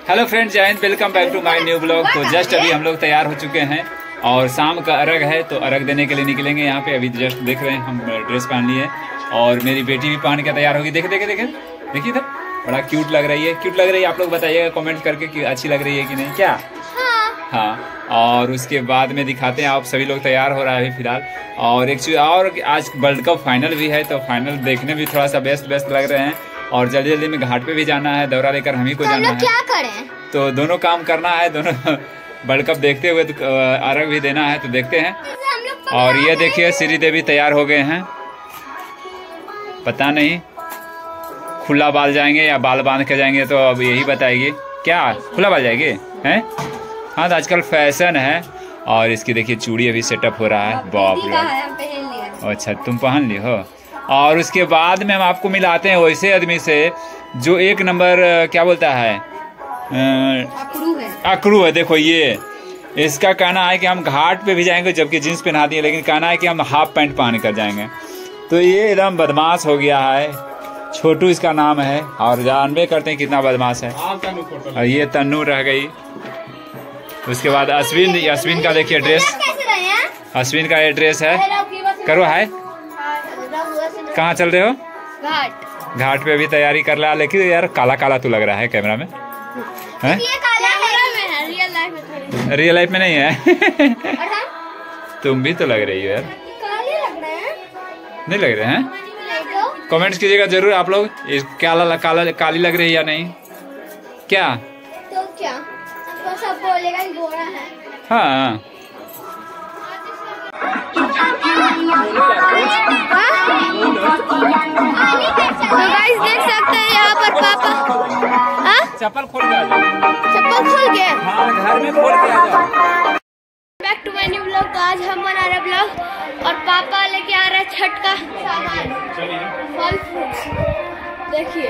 Hello friends, Jai Hind, welcome back to my new blog. तो just अभी हम लोग तैयार हो चुके हैं और शाम का अर्घ है तो अर्घ देने के लिए निकलेंगे। यहाँ पे अभी जस्ट देख रहे हैं हम ड्रेस पहन लिए और मेरी बेटी भी पहन के तैयार होगी। देखे देखे देखे देखिए इधर, बड़ा क्यूट लग रही है। क्यूट लग रही है, आप लोग बताइएगा कमेंट करके कि अच्छी लग रही है कि नहीं। क्या हाँ, और उसके बाद में दिखाते हैं। आप सभी लोग तैयार हो रहा है अभी फिलहाल। और एक चीज और, आज वर्ल्ड कप फाइनल भी है तो फाइनल देखने भी थोड़ा सा व्यस्त लग रहे हैं और जल्दी जल्दी में घाट पे भी जाना है। दौरा लेकर हम ही को जाना है। क्या करें? तो दोनों काम करना है, दोनों वर्ल्ड कप देखते हुए तो अर्घ भी देना है, तो देखते हैं। और ये देखिए श्री देवी तैयार हो गए हैं। पता नहीं खुला बाल जाएंगे या बाल बांध के जाएंगे, तो अब यही बताएगी। क्या खुला बाल जाएंगे हैं? हाँ, तो आजकल फैशन है। और इसकी देखिए चूड़ी अभी सेटअप हो रहा है। बाप रे, अच्छा तुम पहन ली हो। और उसके बाद में हम आपको मिलाते हैं वैसे आदमी से जो एक नंबर क्या बोलता है, अकड़ू है। देखो ये इसका कहना है कि हम घाट पे भी जाएंगे, जबकि जींस पहना दिए, लेकिन कहना है कि हम हाफ पैंट पहन कर जाएंगे। तो ये एकदम बदमाश हो गया है। छोटू इसका नाम है और जानबे करते हैं कितना बदमाश है। और ये तन्नू रह गई। उसके बाद अश्विन का देखिए ड्रेस, अश्विन का ये ड्रेस है। करो हाय, कहाँ चल रहे हो? घाट पे भी तैयारी कर रहा है, लेकिन यार काला काला तो लग रहा है कैमरा में। है? रियल लाइफ में नहीं है। तुम भी तो लग रही हो यार। नहीं लग रहे हैं? कमेंट्स कीजिएगा जरूर आप लोग, काली लग रही है या नहीं। क्या तो क्या तो सब बोलेगा कि गोरा है। हाँ तो गाइस देख सकते हैं यहाँ पर पापा चप्पल खोल के आ जाओ। चप्पल खोल के? हाँ, घर में खोल के आ जाओ। Back to my new blog. तो आज हम बना रहे ब्लॉग और पापा लेके आ रहे हैं छठ का सामान, फल फ्रूट्स। देखिए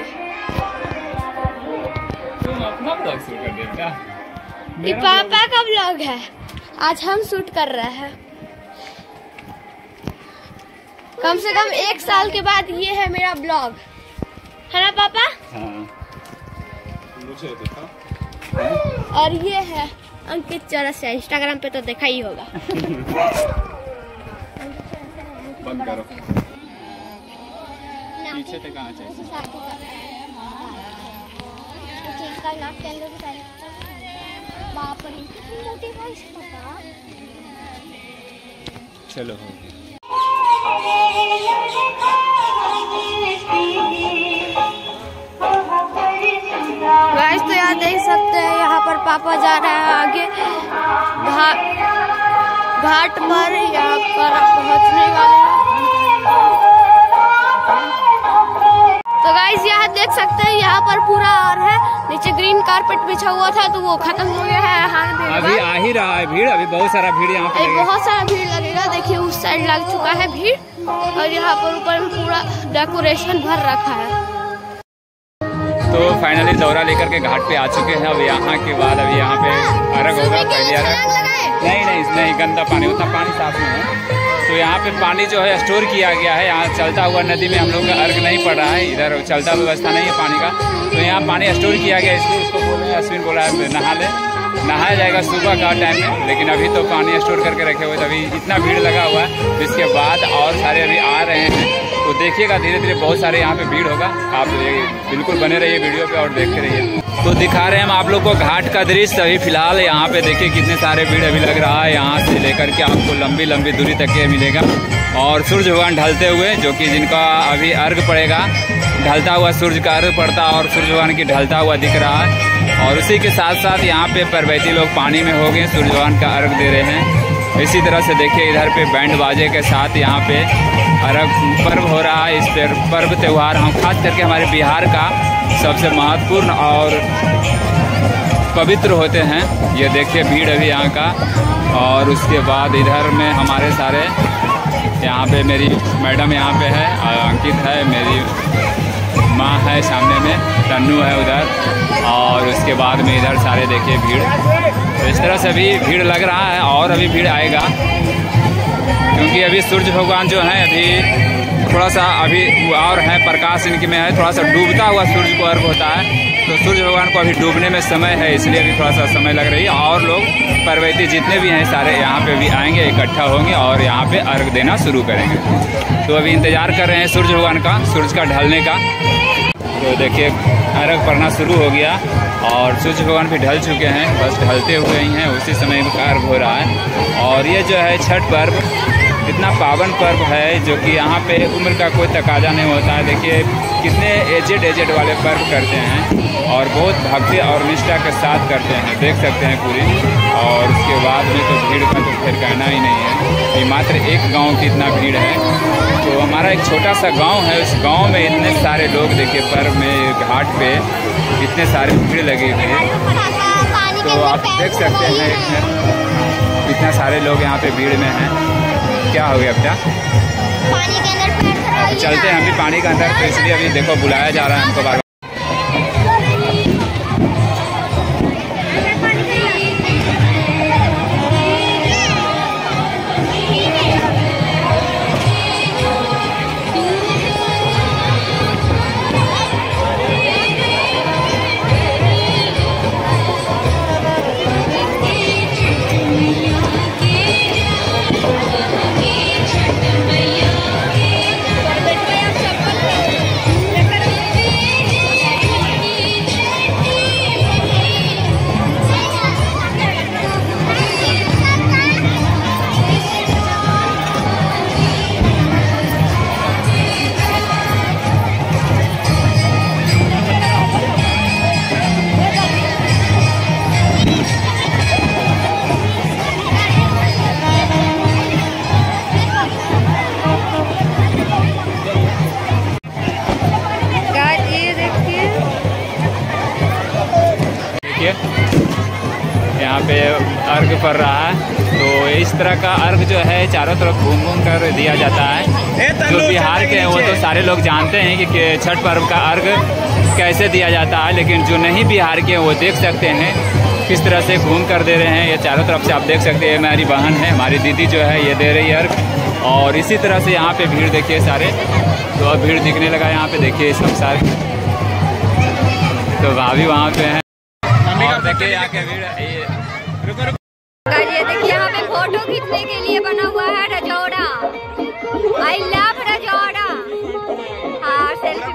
तुम अपना ब्लॉग शूट कर देगा। ये पापा का ब्लॉग है, आज हम शूट कर रहे हैं। कम से कम 1 साल के बाद ये है मेरा ब्लॉग, है ना पापा? हाँ। मुझे दिखा। और ये है अंकित चौरसिया, इंस्टाग्राम पे तो देखा ही होगा। बंद करो। पीछे तक आना चाहिए। चलो हो गया। गाइस तो यहाँ देख सकते हैं, यहाँ पर पापा जा रहे हैं आगे घाट पर। यहाँ पर पहुँचने वाले हैं। तो गाइस यहाँ देख सकते हैं, यहाँ पर पूरा और है, नीचे ग्रीन कारपेट बिछा हुआ था तो वो खत्म हो गया है। अभी आ ही रहा है भीड़, अभी बहुत सारा भीड़ यहाँ पे बहुत सारा भीड़ लगेगा। देखिए उस साइड लग चुका है भीड़ और यहाँ पर ऊपर में पूरा डेकोरेशन भर रखा है। तो फाइनली दौरा लेकर के घाट पे आ चुके हैं। अब यहाँ के बाद अभी यहाँ पे अर्घ होगा। पहले अर्घ नहीं, गंदा पानी, उतना पानी साफ नहीं है। तो यहाँ पे पानी जो है स्टोर किया गया है। यहाँ चलता हुआ नदी में हम लोग का अर्घ नहीं पड़ रहा है, इधर चलता व्यवस्था नहीं है पानी का, तो यहाँ पानी स्टोर किया गया। इसलिए इसको बोल रहे हैं, अश्विन बोला है नहाया जाएगा सुबह का टाइम में, लेकिन अभी तो पानी स्टोर करके रखे हुए। अभी इतना भीड़ लगा हुआ है, तो इसके बाद और सारे अभी आ रहे हैं। तो देखिएगा धीरे धीरे बहुत सारे यहाँ पे भीड़ होगा। आप बिल्कुल बने रहिए वीडियो पे और देखते रहिए। तो दिखा रहे हैं हम आप लोग को घाट का दृश्य। अभी फिलहाल यहाँ पे देखिए कितने सारे भीड़ अभी लग रहा है। यहाँ से लेकर के आपको लंबी लंबी दूरी तक के मिलेगा। और सूर्य भगवान ढलते हुए, जो कि जिनका अभी अर्घ पड़ेगा, ढलता हुआ सूर्य का अर्घ पड़ता और सूर्य भगवान की ढलता हुआ दिख रहा है। और उसी के साथ साथ यहाँ पे परवैती लोग पानी में हो गए, सूर्य भगवान का अर्घ दे रहे हैं। इसी तरह से देखिए इधर पे बैंड बाजे के साथ यहाँ पे अर्घ पर्व हो रहा है। इस पर पर्व त्यौहार हम खास करके हमारे बिहार का सबसे महत्वपूर्ण और पवित्र होते हैं। ये देखिए भीड़ अभी यहाँ का। और उसके बाद इधर में हमारे सारे यहाँ पे मेरी मैडम यहाँ पे है, अंकित है, मेरी माँ है सामने में, तन्नू है उधर। और उसके बाद में इधर सारे देखिए भीड़। तो इस तरह से अभी भीड़ लग रहा है और अभी भीड़ आएगा, क्योंकि अभी सूर्य भगवान जो हैं अभी थोड़ा सा अभी और है, प्रकाश इनके में है, थोड़ा सा डूबता हुआ सूर्य को अर्घ होता है। तो सूर्य भगवान को अभी डूबने में समय है, इसलिए अभी थोड़ा सा समय लग रही है। और लोग पर्वतीय जितने भी हैं सारे यहाँ पे भी आएंगे, इकट्ठा होंगे और यहाँ पे अर्घ देना शुरू करेंगे। तो अभी इंतज़ार कर रहे हैं सूर्य भगवान का, सूरज का ढलने का। तो देखिए अर्घ पड़ना शुरू हो गया और सूर्य भगवान भी ढल चुके हैं, बस ढलते हुए ही हैं, उसी समय अर्घ हो रहा है। और ये जो है छठ पर्व इतना पावन पर्व है जो कि यहाँ पे उम्र का कोई तकाजा नहीं होता है। देखिए कितने एजेड वाले पर्व करते हैं और बहुत भक्ति और निष्ठा के साथ करते हैं, देख सकते हैं पूरी। और उसके बाद में तो भीड़ का तो फिर कहना ही नहीं है, ये मात्र एक गांव की इतना भीड़ है। तो हमारा एक छोटा सा गांव है, उस गांव में इतने सारे लोग देखिए पर्व में घाट पे इतने सारे भीड़ लगे हुए हैं। तो आप देख सकते हैं कितना सारे लोग यहाँ पे भीड़ में हैं। क्या हो गया बेटा? पानी के अंदर पैर अब चलते हैं हम भी पानी के अंदर, तो इसलिए अभी देखो बुलाया जा रहा है हमको बार। यहाँ पे अर्घ पड़ रहा है। तो इस तरह का अर्घ जो है चारों तरफ घूम घूम कर दिया जाता है। जो बिहार के हैं वो तो सारे लोग जानते हैं कि छठ पर्व का अर्घ कैसे दिया जाता है, लेकिन जो नहीं बिहार के हैं वो देख सकते हैं किस तरह से घूम कर दे रहे हैं। ये चारों तरफ से आप देख सकते हैं, मेरी बहन है, हमारी दीदी जो है ये दे रही है अर्घ। और इसी तरह से यहाँ पे भीड़ देखिए सारे, तो अब भीड़ दिखने लगा यहाँ पे, देखिए सब सारे। तो भाभी वहाँ पे हैं और देखिए यहाँ के भीड़। ये देखिए यहाँ पे फोटो खींचने के लिए बना हुआ है रजौड़ा। I love Rajauda. हाँ सेल्फी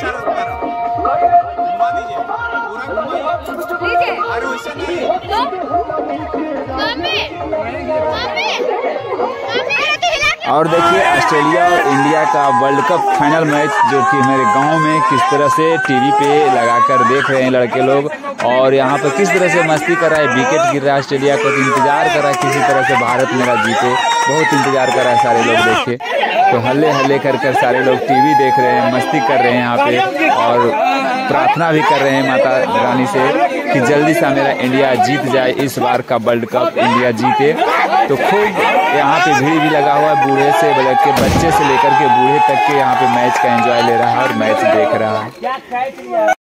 और देखिए ऑस्ट्रेलिया और इंडिया का वर्ल्ड कप फाइनल मैच जो कि मेरे गांव में किस तरह से टीवी पे लगाकर देख रहे हैं लड़के लोग। और यहाँ पर किस तरह से मस्ती कर रहा है, विकेट गिर रहा है ऑस्ट्रेलिया को, तो इंतजार कर रहा है किसी तरह से भारत मेरा जीते, बहुत इंतजार कर रहा है सारे लोग। देखिए तो हल्ले हल्ले कर सारे लोग टीवी देख रहे हैं, मस्ती कर रहे हैं यहाँ पे और प्रार्थना भी कर रहे हैं माता रानी से कि जल्दी से मेरा इंडिया जीत जाए, इस बार का वर्ल्ड कप इंडिया जीते। तो खूब यहाँ पे भीड़ भी लगा हुआ है, बूढ़े से के बच्चे से लेकर के बूढ़े तक के यहाँ पे मैच का एंजॉय ले रहा है और मैच देख रहा है।